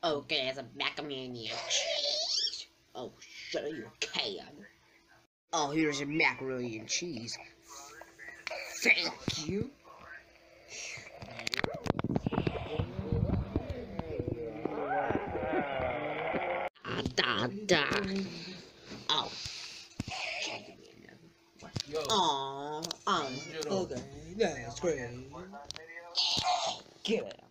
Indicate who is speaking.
Speaker 1: Okay, as a macaroni and cheese. Oh, sure you can. Oh, here's your macaroni and cheese. Thank you. Da. Oh. Oh, okay, that's great. Get it.